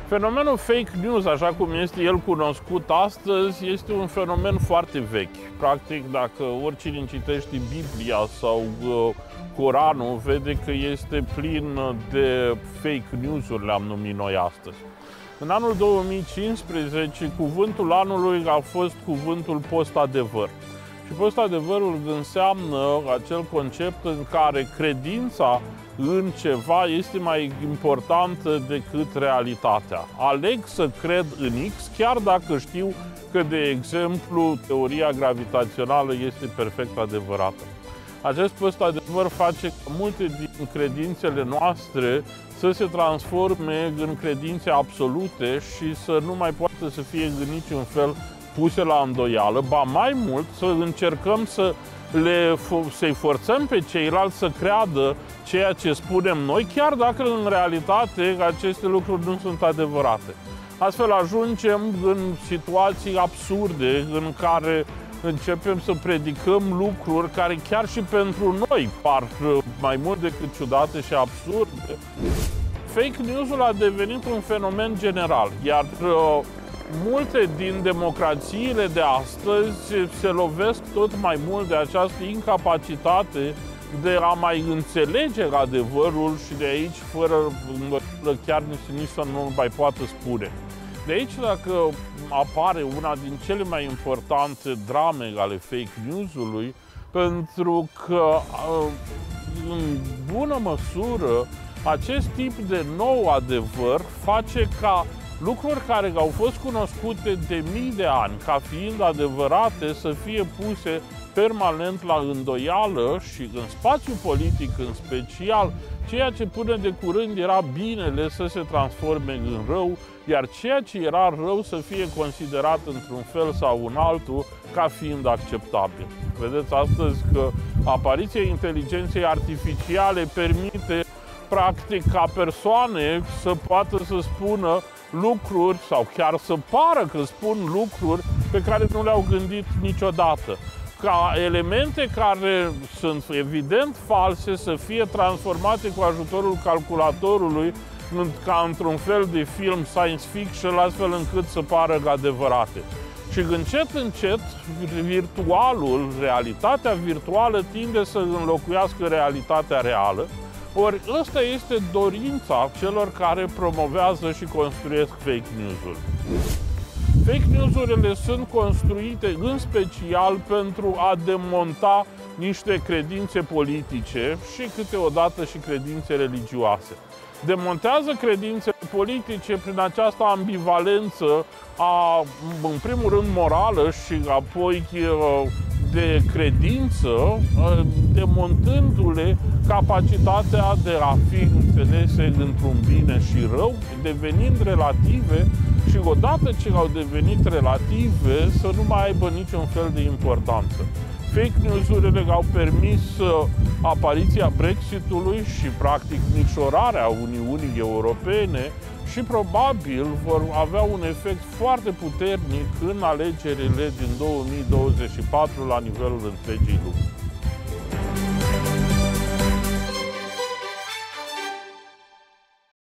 Fenomenul fake news, așa cum este el cunoscut astăzi, este un fenomen foarte vechi. Practic, dacă oricine citește Biblia sau Coranul, vede că este plin de fake news-uri, le-am numit noi astăzi. În anul 2015, cuvântul anului a fost cuvântul post-adevăr. Și post-adevărul înseamnă acel concept în care credința în ceva este mai importantă decât realitatea. Aleg să cred în X, chiar dacă știu că, de exemplu, teoria gravitațională este perfect adevărată. Acest post-adevăr face ca multe din credințele noastre să se transforme în credințe absolute și să nu mai poată să fie în niciun fel puse la îndoială, ba mai mult să încercăm să-i forțăm pe ceilalți să creadă ceea ce spunem noi, chiar dacă în realitate aceste lucruri nu sunt adevărate. Astfel ajungem în situații absurde în care începem să predicăm lucruri care chiar și pentru noi par mai mult decât ciudate și absurde. Fake news-ul a devenit un fenomen general, iar multe din democrațiile de astăzi se lovesc tot mai mult de această incapacitate de a mai înțelege adevărul și de aici, fără chiar nici să nu mai poată spune. De aici, dacă apare una din cele mai importante drame ale fake news-ului, pentru că, în bună măsură, acest tip de nou adevăr face ca lucruri care au fost cunoscute de mii de ani ca fiind adevărate să fie puse permanent la îndoială și în spațiu politic în special, ceea ce până de curând era binele să se transforme în rău, iar ceea ce era rău să fie considerat într-un fel sau în altul ca fiind acceptabil. Vedeți astăzi că apariția inteligenței artificiale permite practic ca persoane să poată să spună lucruri sau chiar să pară că spun lucruri pe care nu le-au gândit niciodată. Ca elemente care sunt evident false să fie transformate cu ajutorul calculatorului ca într-un fel de film science fiction, astfel încât să pară adevărate. Și încet, virtualul, realitatea virtuală tinde să înlocuiască realitatea reală. Ori ăsta este dorința celor care promovează și construiesc fake news-uri. Fake news-urile sunt construite în special pentru a demonta niște credințe politice și câteodată și credințe religioase. Demontează credințe politice prin această ambivalență în primul rând, morală și apoi de credință, demontându-le capacitatea de a fi înțelese într-un bine și rău, devenind relative și odată ce au devenit relative să nu mai aibă niciun fel de importanță. Fake news-urile au permis apariția Brexitului și practic micșorarea Uniunii Europene și probabil vor avea un efect foarte puternic în alegerile din 2024 la nivelul întregii lumi.